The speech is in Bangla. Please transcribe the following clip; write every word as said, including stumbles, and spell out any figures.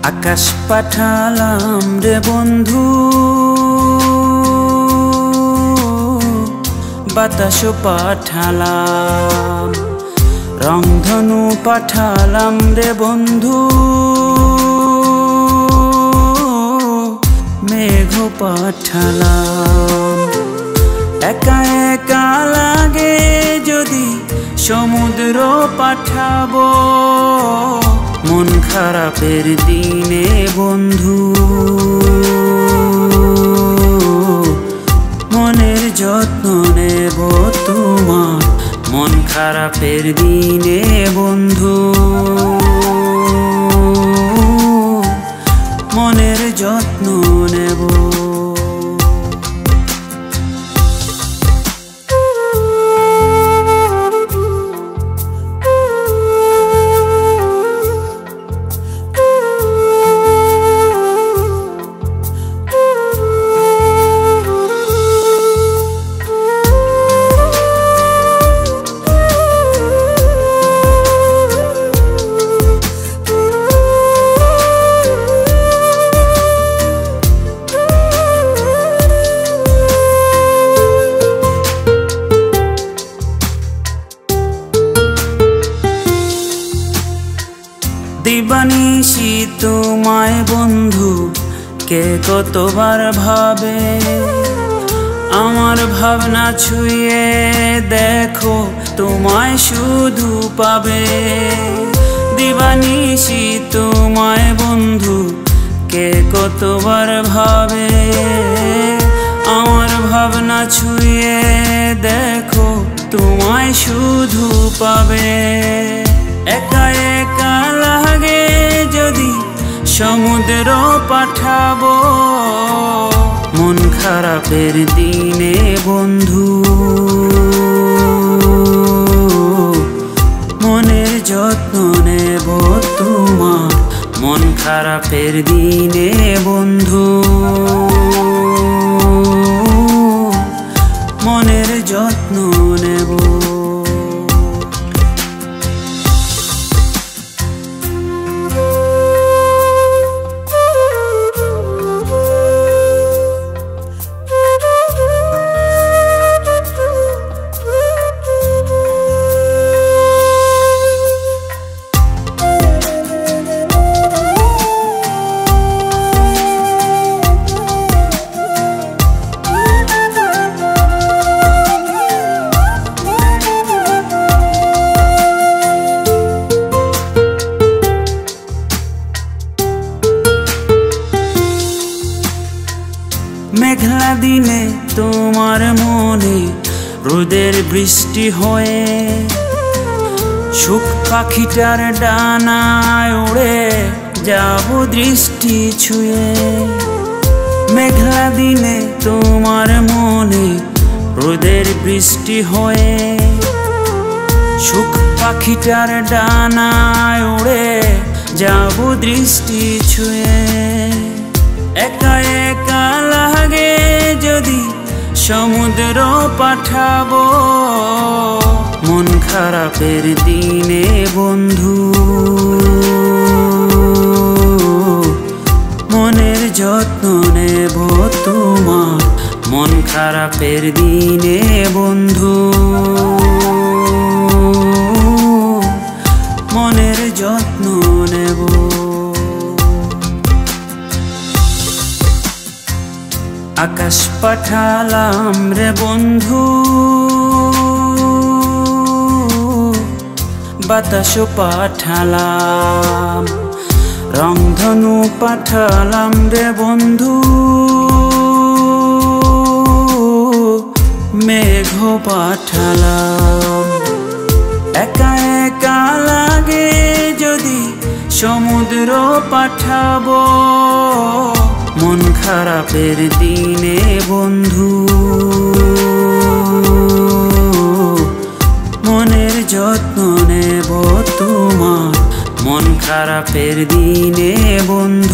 আকাশ পাঠালাম রে বন্ধু, বাতাসও পাঠালাম, রংধনু পাঠালাম রে বন্ধু, মেঘ পাঠালাম। একা একা লাগে যদি সমুদ্র পাঠাবো, মন খারাপের দিনে বন্ধু মনের যত্ন নেব তোমার, মন খারাপের দিনে বন্ধু মনের যত্ন নেব। দিবানিশি তোমায় বন্ধু কে কতবার ভাবে, আমার ভাবনা ছুঁয়ে দেখো তোমায় শুধু পাবে। দিবানিশি তোমায় বন্ধু কে কতবার ভাবে, আমার ভাবনা ছুঁয়ে দেখো তোমায় শুধু পাবে। একা একা লাগে যদি সমুদ্র পাঠাবো, মন খারাপের দিনে বন্ধু মনের যত্ন নেব তোমার, মন খারাপের দিনে বন্ধু মনের যত্ন নেব। মেঘলা দিনে তোমার মনে রোদের বৃষ্টি হয়ে, সুখ পাখিটার ডানায় উড়ে যাব দৃষ্টি ছুঁয়ে। মেঘলা দিনে তোমার মনে রোদের বৃষ্টি হয়ে, সুখ পাখিটার ডানায় উড়ে যাব দৃষ্টি ছুঁয়ে। একা একা লাগে যদি সমুদ্র পাঠাবো, মন খারাপের দিনে বন্ধু মনের যত্ন নেব তোমার, মন খারাপের দিনে বন্ধু মনের যত্ন নেব। আকাশ পাঠালাম রে বন্ধু, বাতাসও পাঠালাম, রংধনু পাঠালাম রে বন্ধু, মেঘ পাঠালাম। একা একা লাগে যদি সমুদ্র পাঠাবো, মন খারাপের দিনে বন্ধু মনের যত্ন নেব তোমার, মন খারাপের দিনে বন্ধু